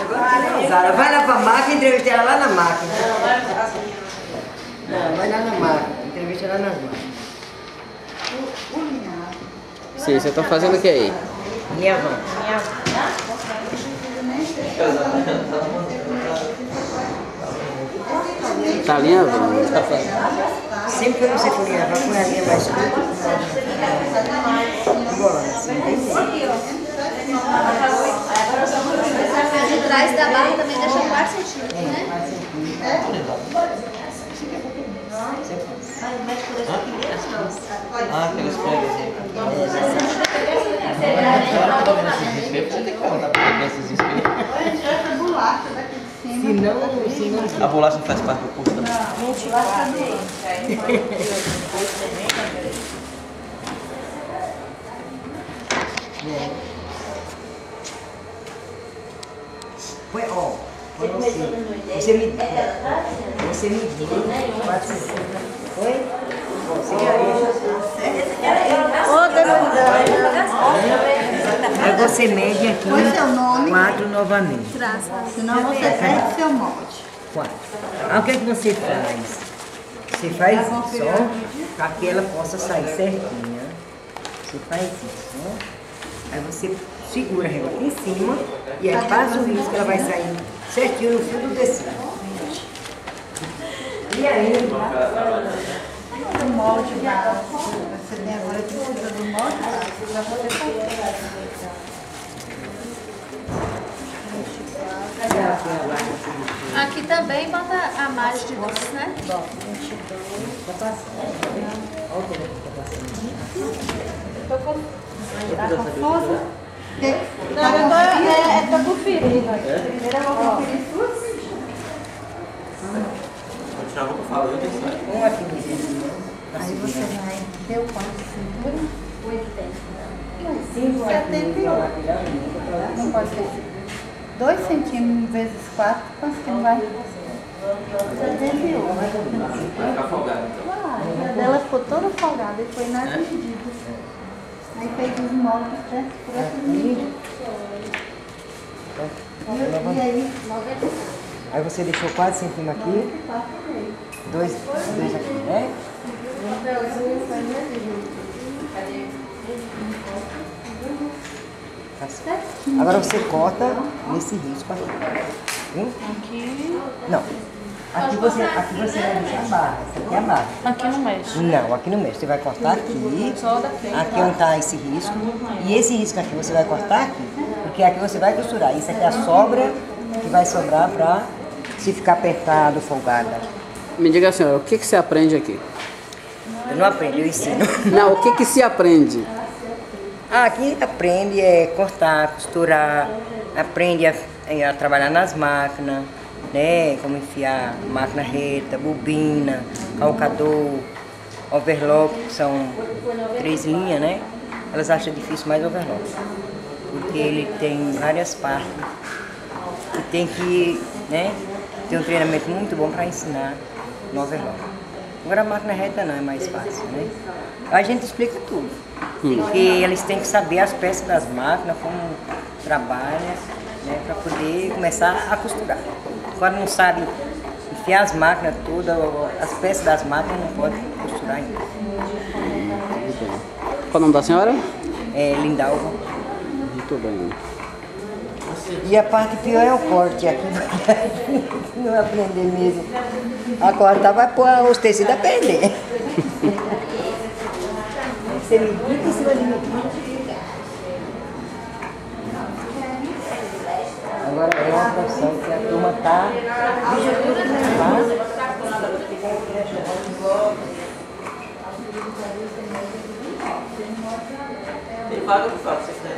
Agora vai lá pra máquina e entrevista ela lá na máquina. Não, vai lá na máquina, entrevista ela nas máquinas. Sim, você tá fazendo o que aí? Minha avó. Tá alinhando? Tá fazendo? Sempre que eu não sei por minha avó, põe a linha mais curta. Embora, assim, de trás da barra também deixa 4 centímetros, né? Ah, aqueles pregos aí. A bolacha faz parte do curso também. Põe, ó, põe você mediu 4 centímetros. Foi? Você aí você mede aqui 4 novamente. Senão você perde seu molde. 4. Aí o que é que você faz? Você faz isso, ó, para que ela possa sair certinha. Você faz isso, ó. Aí você segura ela aqui em cima e aí passa o risco que ela vai sair certinho no fio do tecido. E aí, O molde você tem agora precisa do molde para poder fazer. Aqui também bota a margem de doce, né? bota 22, tá passando. Olha o que tá passando. Tá confusa? Não, tá conferindo. Primeiro eu vou conferir suas medidas. Continuar o que eu falo, eu tenho certo. Um aqui no cima. Aí você vai ter o quanto de cintura? 78. Não pode ser 2 centímetros vezes 4, quanto que não vai? 78. Vai ficar folgado então. Claro, a dela ficou toda folgada e foi nas medidas. Aí fez os moldes por essas medidas. E aí? Aí você deixou 4 centímetros aqui, 2 aqui, né? Tá certo. Agora você corta nesse risco aqui. Aqui. Não. Aqui você vai deixar a barra. Essa aqui é a barra. Aqui não mexe. Não, aqui no meio. Você vai cortar aqui. Só da frente. Aqui onde está esse risco. E esse risco aqui você vai cortar aqui. Porque aqui você vai costurar. Isso aqui é a sobra que vai sobrar para se ficar apertado, folgada. Me diga, senhora, o que você aprende aqui? Eu não aprendo, eu ensino. Não, o que se aprende? Aqui aprende a cortar, costurar, aprende a trabalhar nas máquinas, né? Como enfiar máquina reta, bobina, calcador, overlock, que são 3 linhas, né? Elas acham difícil mais overlock, porque ele tem várias partes e tem que, né, ter um treinamento muito bom para ensinar no overlock. Agora a máquina reta não é mais fácil, né? A gente explica tudo, porque eles têm que saber as peças das máquinas, como trabalha, né, para poder começar a costurar. Agora não sabe enfiar as máquinas todas, as peças das máquinas não pode costurar ainda. Qual o nome da senhora? É Lindalva. Muito bem. E a parte pior é o corte aqui, não aprender mesmo. A cortar vai pôr os tecidos a perder. Você medita em cima de medida. Agora é uma profissão que a turma está. Ele paga por fato, você quiser.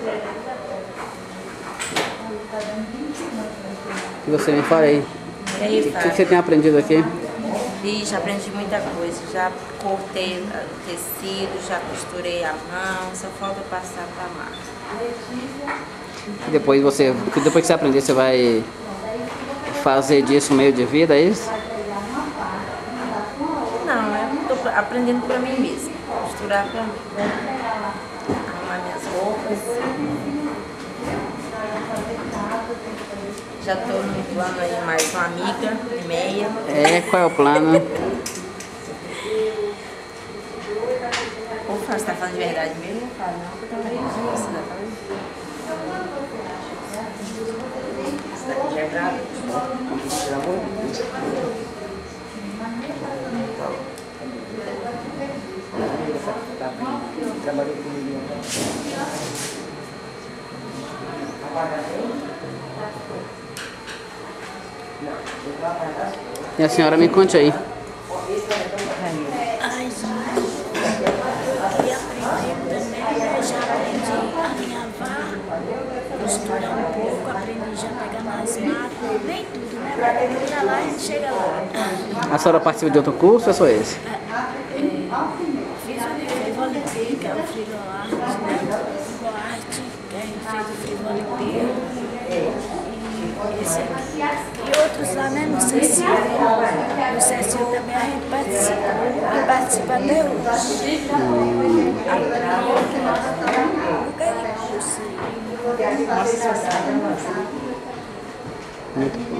E você me fala aí. E aí, O que Fábio? você tem aprendido aqui? Já aprendi muita coisa. Já cortei o tecido, já costurei a mão, só falta passar para a máquina. Depois que você aprender, você vai fazer disso um meio de vida, é isso? Não, eu estou aprendendo para mim mesma. Costurar para mim. Arrumar minhas roupas. Já estou no plano aí mais uma amiga e meia. É, qual é o plano? Ou você está falando de verdade mesmo? Não fala, não, porque eu também não sei. Isso daqui já é grave. Pelo amor de Deus. Trabalhou comigo. E a senhora me conte aí. Ai, gente, eu ia aprender também, né? Já aprendi a alinhavar, costurar um pouco, aprendi já a pegar nas máquinas, nem tudo, né? Mas pra lá a gente chega lá. A senhora participa de outro curso ou é só esse? Fiz o Frivolite, que é o Frigoarte, né? Frigoarte, que a gente fez o Frivolite. Esse aqui. E outros lá, né? No CECIL. No CECIL também a gente participou. E participa até hoje. Muito bom.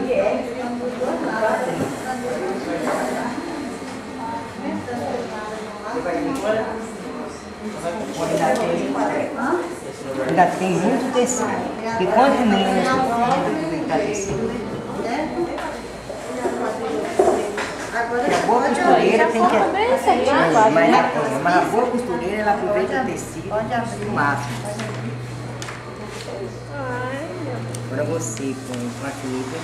Ainda tem muito tecido. E quanto menos aproveitar tecido. Porque a boa costureira tem que... Mas a boa costureira ela aproveita o tecido o máximo. Agora você com a fita.